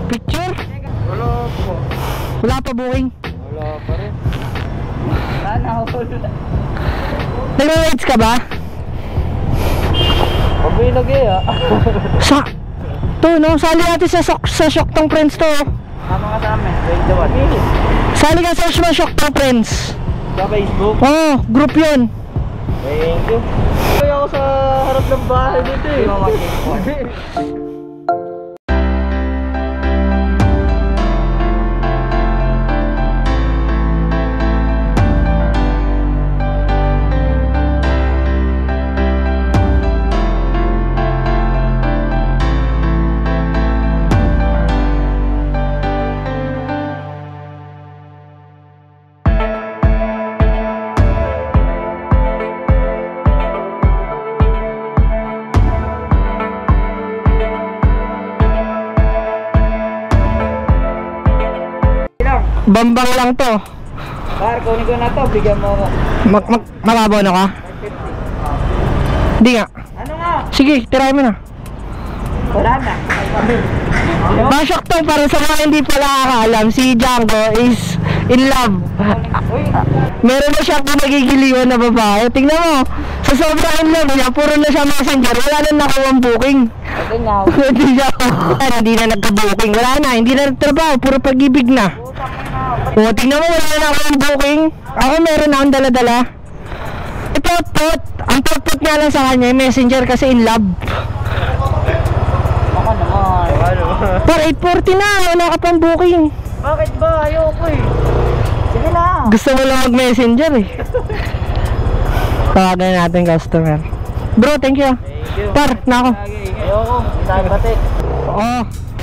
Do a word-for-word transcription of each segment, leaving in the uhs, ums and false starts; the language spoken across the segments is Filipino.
Picture? Wala po. Wala pa booking? Wala pa rin. Wala na ako. Nag-rides ka ba? Huwag may lagay ah. Sa... To no, sali natin sa, sa Syoktong Friends to. Tama ka sa amin, twenty-one. Sali ka sa Syoktong Friends. Sa Facebook? Oo, oh, group yun. Thank you. Kaya ako sa harap ng bahay dito eh. Bambang lang to. Par, kunin ko na to, bigyan mo ako. Mag, mag, Makabaw na ka? Hindi nga. Ano nga? Sige, tirahin mo na. Wala na. Mga Syoktong, para sa mga hindi pala nakakaalam, si Django is in love. Meron na siyang pinagigiliwan na babae. Tingnan mo, sa sobrang in love niya, puro na siya messenger. Wala na nakuha ang booking. Hindi siya hindi na nagka-booking. Wala na, hindi na nagtrabaho. Puro pag-ibig na. O, tingnan mo, wala na akong booking. Ako meron na akong dala-dala. Ipot-pot. Ang pot-pot nga lang sa kanya, messenger kasi in love. Baka naman. Par eight forty na, wala ka pang booking. Bakit ba? Ayoko eh. Sige lang. Gusto mo lang mag-messenger eh. Tawagan natin customer. Bro, thank you. Thank you. Par, na ako. Ayoko, isang bate. Oo.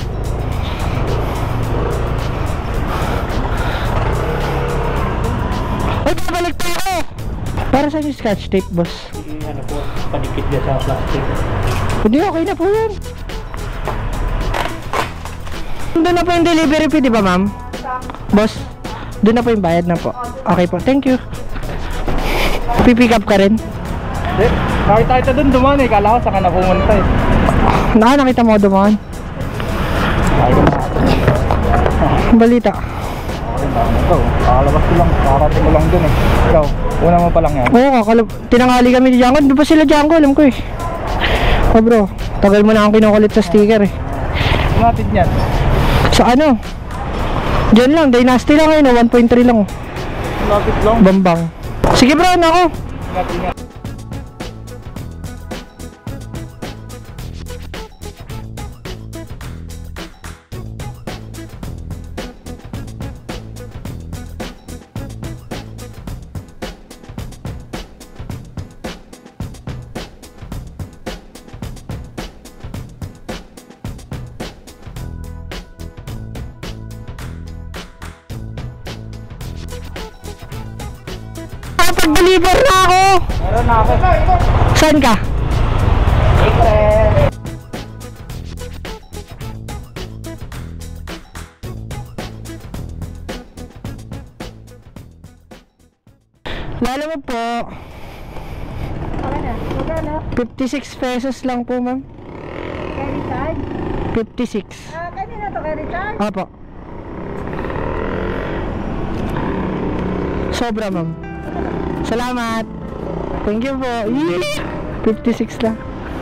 Ay, babalik tayo ako. Para sa yung scotch tape, boss. Ano po, panikit niya sa plastic. Hindi, okay na po yan. Doon na po yung delivery fee, di ba ma'am? Boss, doon na po yung bayad na po. Okay po, thank you. Pipick up ka rin? Hindi, nakita kita doon dumaan eh. Kala ko saan ka na pumunta eh. Naka, nakita mo dumaan? Balita. Ikaw, kakalabas ko lang. Kakarating ko lang dun eh. Ikaw, una mo pa lang yan. Oo, kakalab tinangali kami ni Django. Doon pa sila Django, alam ko eh. Oh bro, tagal mo na akong kinukulit sa sticker eh. Natin yan. Sa ano? Diyan lang, Dynasty lang ngayon, one point three lang. Lapit lang. Bambang. Sige bro, ano ako? Natin yan. Pag-deliver na ako! Meron na ako. Saan ka? Secret. Lalamove po. fifty-six pesos lang po ma'am. Carry card? fifty-six. Ah, kanina to carry card? Opo. Sobra ma'am. Salamat. Thank you po. fifty-six lang.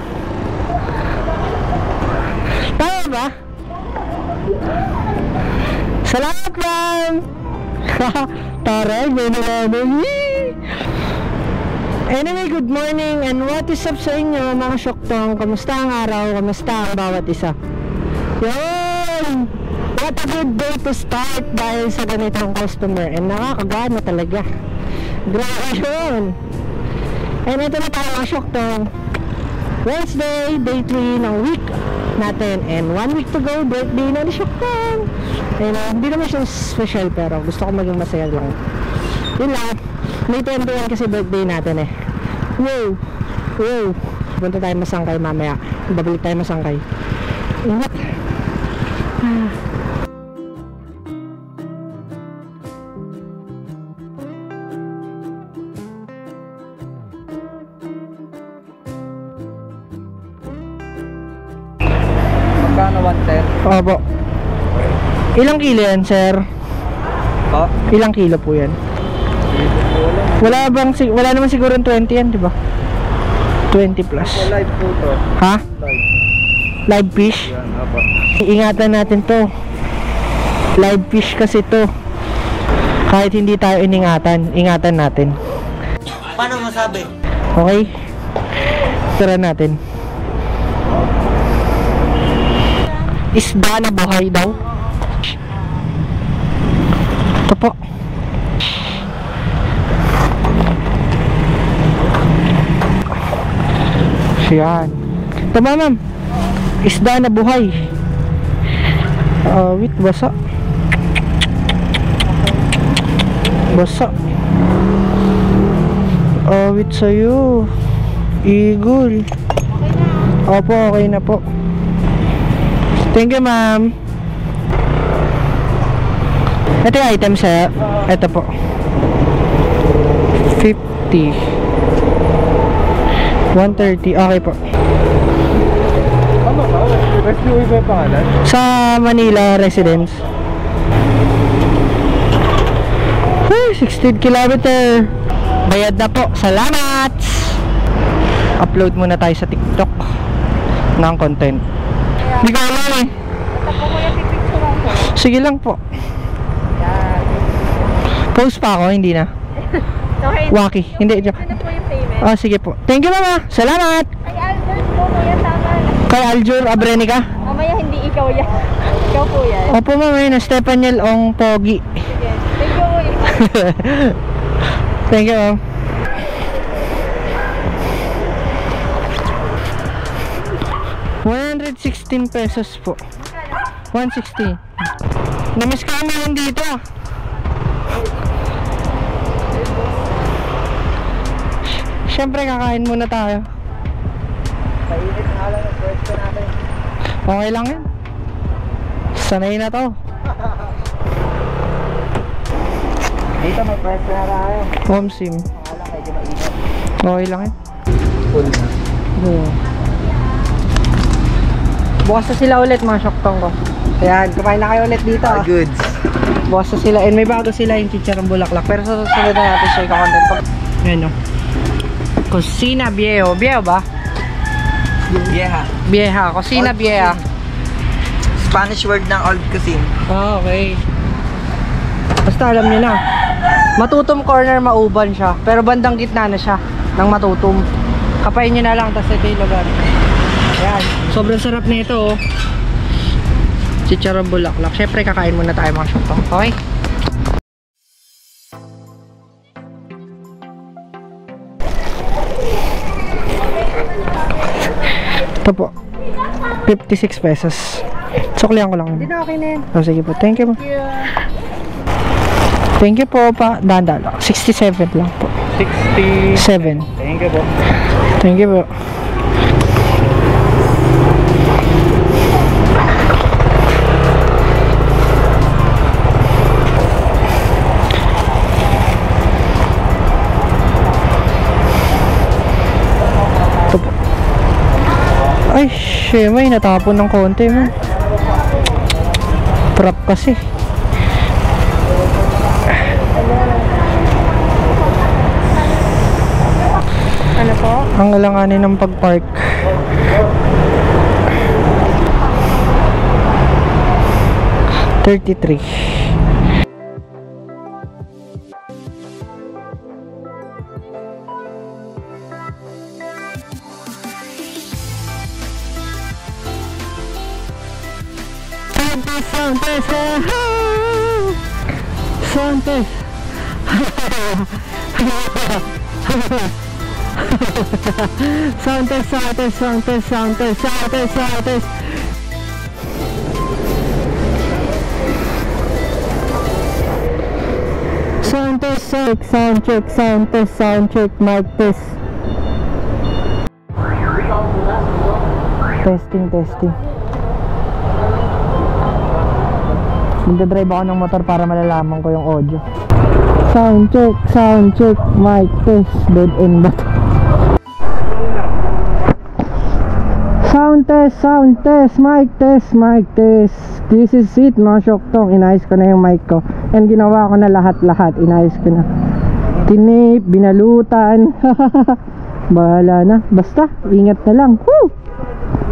Tama ba? Salamat ma'am. Taray, gano'n namin. Anyway, good morning and what is up sa inyo mga Syoktong? Kamusta ang araw? Kamusta ang bawat isa? Yun! What a good day to start dahil sa ganitong customer and nakakagana talaga. Grabe yun! And ito na tayo mga Syoktong. Wednesday, day three ng week natin and one week to go, birthday na ni Syoktong. And uh, hindi naman siya special pero gusto ko maging masaya lang. Yun lang, May twenty-one kasi birthday natin eh. Wow! Wow! Punta tayo masangkay mamaya. Babalik tayo masangkay. Ingat! Ah. Magkano one ten? Opo. Ilang kilo yan, sir? Ha? Ilang kilo po yan? Wala bang, si- wala naman siguro twenty yan, di ba? twenty plus. Live po to. Ha? Live. Live fish? Yan, apa. Iingatan natin to. Live fish kasi to. Kahit hindi tayo iningatan, ingatan natin. Paano masabi? Okay? Tara natin. Isda na buhay daw. Ito po. Yan. Ito ba, ma'am? Isda na buhay. Uh, wait, basa. Basa. Uh, wait sa'yo. Eagle. Opo, okay na po. Thank you, ma'am. Ito yung item sa'yo. Ito po. fifty. one thirty. Okay po. Ano ba? Rescue ba yung pangalan? Sa Manila residence. Hey, sixteen kilometer. Bayad na po. Salamat. Upload muna tayo sa TikTok ng content. Hindi ko alam eh. Sige lang po. Post pa ako, hindi na. Waki, hindi. Ano po yung payment? Ah, sige po. Thank you, mama. Salamat. Ay, Albert po, kuya, tama. Kay Aljur Abrenica. Mamaya hindi ikaw yan. Ikaw po yan. Opo, mama. Yun, Stepaniel Ong Pogi. Sige. Thank you, kuya. Thank you, ma'am. one hundred sixteen pesos po. one sixty. Namiss ka naman dito. Siyempre kakain muna tayo. Painit na lang ang pwesto natin. Okay lang yan. Sanay na to. Dito may pwesto na tayo. Home sim. Pangalan medyo mainit. Okay lang yan. Full na. Yeah. Bukas na sila ulit mga Syoktong ko. Ayan, kumain na kayo ulit dito. Ah. Goods. Bukas na sila. And may bago sila yung chicharong bulaklak. Pero sa susunod na natin siya i-content pag... Ayan o. Kusina Byahe. Byahe ba? Byahe. Byahe. Kusina Old Byahe. Spanish word ng old cuisine. Ah, okay. Basta alam nyo na. Matutom corner, mauban siya. Pero bandang gitna na siya ng matutom. Kapain nyo na lang. Tapos ito yung lugar. Ayan. Sobrang sarap na ito oh. Chicharong bulaklak. Syempre kakain muna tayo mga Syoktong. Okay? Ito po. fifty-six pesos. Suklihan ko lang. Hindi na, okay na yan. Oh, sige po. Thank you po. Thank you po pa. Dahan-dahan lang. sixty-seven lang po. sixty-seven. Thank you po. Thank you po. Ito po. Ay, shit, may natapon ng konti man. Prop kasi. Ano po? Ang alanganin ng pag-park. thirty-three. Sound test, sound test. Sound test, sound test, sound test, sound test, sound test, sound test. Sound test, sound, sound check, sound test, sound check, mic test. Testing, testing. Magdadrive ako ng motor para malalaman ko yung audio. Sound check, sound check, mic test, dead end ba? Sound test, sound test, mic test, mic test. This is it mga Syoktong. Inayos ko na yung mic ko. And ginawa ko na lahat-lahat. Inayos ko na. Tinip, binalutan. Bahala na. Basta, ingat na lang. Woo!